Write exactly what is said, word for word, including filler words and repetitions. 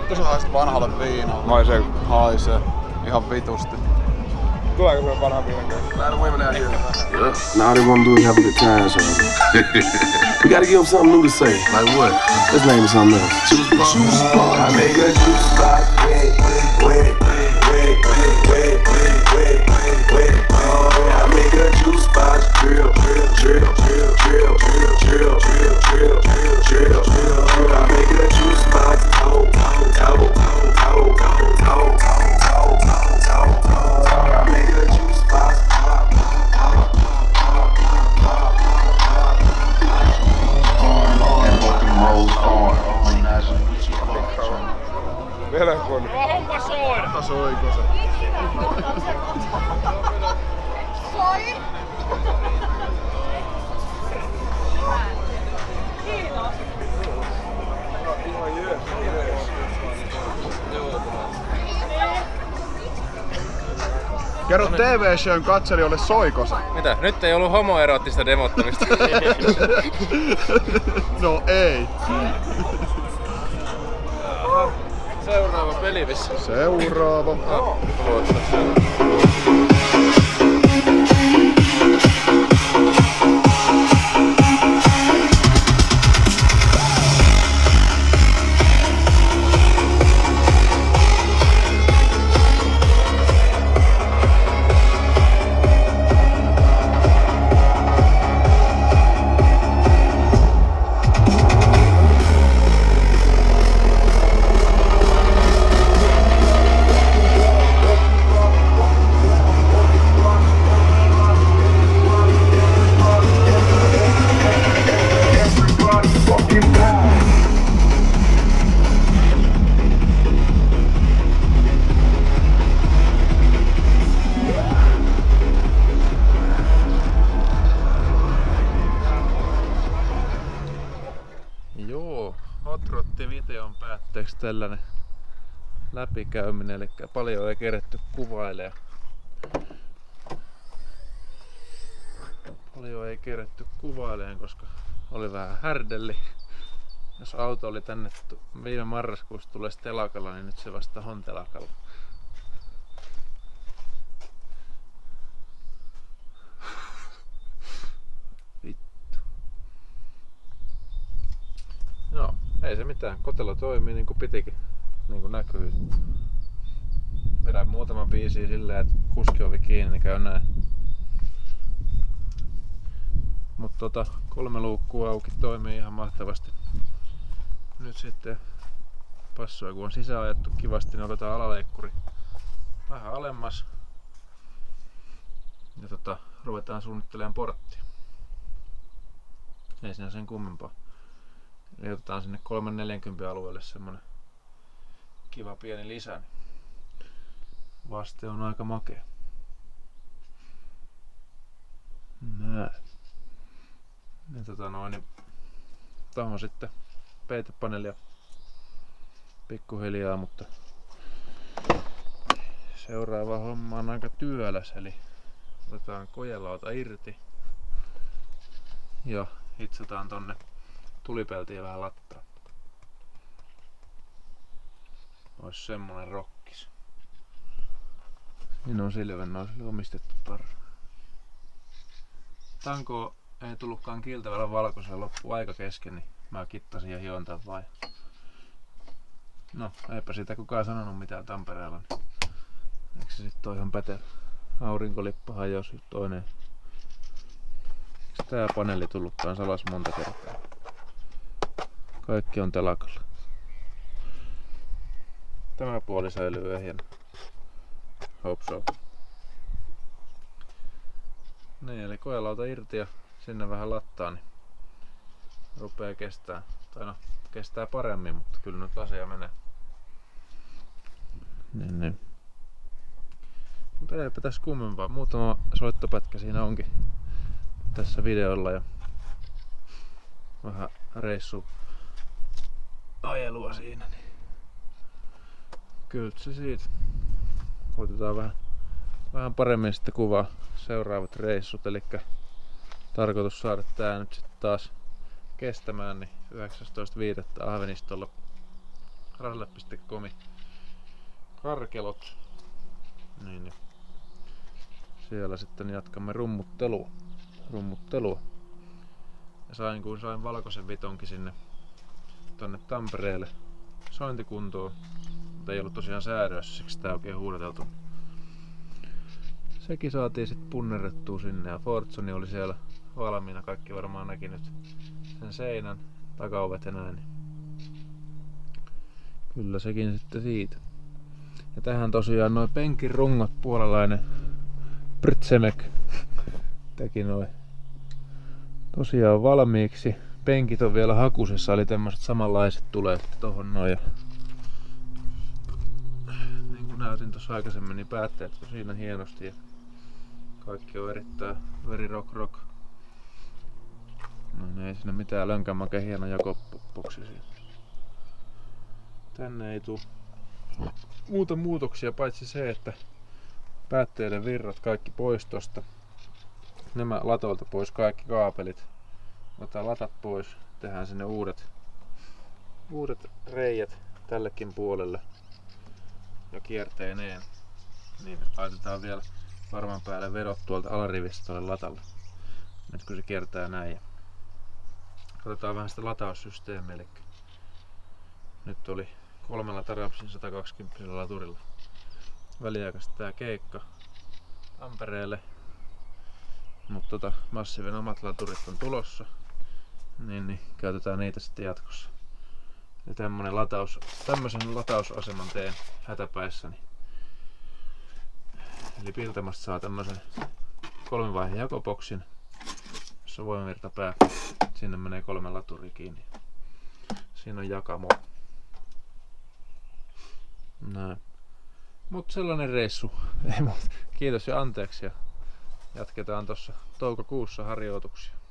Vittu se haisee vanhalle viinalle. Haisee. Haisee. Ihan vitusti. Tuleeko sulle vanha viinan kanssa? Näin women out here. Yeah. Now all they wanna do is have a good time, so we gotta give them something new to say. Like what? Let's name it something else. Juice bar. Juice bar. I make a juice bar. Wet, wet, wet, wet, wet, wet, wet. Oh, I make a juice bar. Drill, drill, drill, drill, drill, drill, drill, drill, drill, drill, drill. I make a juice bar. Toe, toe, toe, toe, toe, toe, toe, toe, toe. I make a juice bar. Vielä kun. Homma soida! Soiko se? Soi! Kiitos! Ihan jees, jees. Kerro T V-shown katselijoille, soiko se? Mitä? Nyt ei ollut homoeroottista demottamista. No ei. Seuraava pelivissä. Seuraava. Oh, videon päätteeksi tällainen läpikäyminen, eli paljon ei keretty kuvailemaan. Paljon ei keretty kuvailemaan, koska oli vähän härdelli. Jos auto oli tänne viime marraskuussa tulee telakalla, niin nyt se vasta on telakalla. Vittu. No, ei se mitään. Kotelo toimii niin kuin pitikin. Niin kuin näkyy. Vedän muutaman biisiin silleen, että kuskiovi kiinni, niin käy näin. Mutta tota, kolme luukkua auki, toimii ihan mahtavasti. Nyt sitten passoi, kun on sisään ajettu kivasti, niin otetaan alaleikkuri vähän alemmas. Ja tota, ruvetaan suunnittelemaan porttia. Ei siinä sen kummempaa. Eli otetaan sinne kolme neljäkymmentä alueelle semmonen kiva pieni lisä. Vaste on aika makea. Näin. Ja tota noin, niin tohon sitten peitepaneelia pikkuhiljaa, mutta seuraava homma on aika työläs, eli otetaan kojelauta irti ja hitsataan tonne tulipeltiin vähän lattaa. Ois semmonen rokkis. Niin on Silvennoisille omistettu tarra. Tanko ei tullutkaan kiiltävällä valkoisella, loppu aika kesken, niin mä kittasin ja hion tän vai. No, eipä siitä kukaan sanonut mitään Tampereella. Niin. Eikö se sit ole ihan pätevä? Aurinkolippa hajosi toinen. Eikö tää paneeli tullutkaan salas monta kertaa? Kaikki on telakalla. Tämä puoli säilyy ehjänä. Hope so. Niin, eli koelauta irti ja sinne vähän lattaa, niin rupeaa kestää. Tai no, kestää paremmin, mutta kyllä nyt asia menee. Niin, niin. Mutta eipä tässä kummempaa. Muutama soittopätkä siinä onkin tässä videolla ja vähän reissu ajelua siinä. Niin. Kyllä se siitä. Koitetaan vähän, vähän paremmin sitten kuvaa seuraavat reissut. Eli tarkoitus saada tää nyt sitten taas kestämään, niin yhdeksästoista viidettä Ahvenistolla raselle piste com karkelot. Niin, niin. Siellä sitten jatkamme rummuttelua. rummuttelua. Ja sain kun sain valkoisen vitonkin sinne tonne Tampereelle sointikuntoon. Mutta ei ollut tosiaan säädössä, siksi tää oikein huudateltu. Sekin saatiin sitten punnerrettua sinne ja Fortsoni oli siellä valmiina. Kaikki varmaan näki nyt sen seinän, takaovet ja näin. Kyllä sekin sitten siitä. Ja tähän tosiaan noin penkin rungot, puolalainen Prtsemek teki noin tosiaan valmiiksi. Penkit on vielä hakusessa, eli tämmöiset samanlaiset tulee sitten tohon noin. Ja niin kuin näytin tuossa aikaisemmin, niin päätteet on siinä hienosti ja kaikki on erittäin very rock rock. No niin, ei siinä mitään, lönkämäkä hieno jakoboksi siinä. Tänne ei tuu muuta muutoksia paitsi se, että päätteiden virrat kaikki pois tosta. Nämä latoilta pois kaikki kaapelit. Otetaan latat pois, tehdään sinne uudet, uudet reijät tällekin puolelle ja kierteineen. Niin laitetaan vielä varman päälle vedot tuolta alarivistä tuolle latalle. Nyt kun se kiertää näin. Ja katsotaan vähän sitä lataussysteemiä. Eli nyt oli kolmella Tarapsin sata kaksikymmentä laturilla väliaikaisesti tää keikka Tampereelle. Mutta tota, Massiven omat laturit on tulossa. Niin, niin käytetään niitä sitten jatkossa. Ja tämmönen lataus, tämmösen latausaseman teen hätäpäissäni. Eli Piltamasta saa tämmösen kolmivaiheen jakoboksin, jossa on voimavirtapää. Sinne menee kolme laturia kiinni. Siinä on jakamo. Näin. Mut sellainen reissu. Ei muuta. Kiitos ja anteeksi. Ja jatketaan tuossa toukokuussa harjoituksia.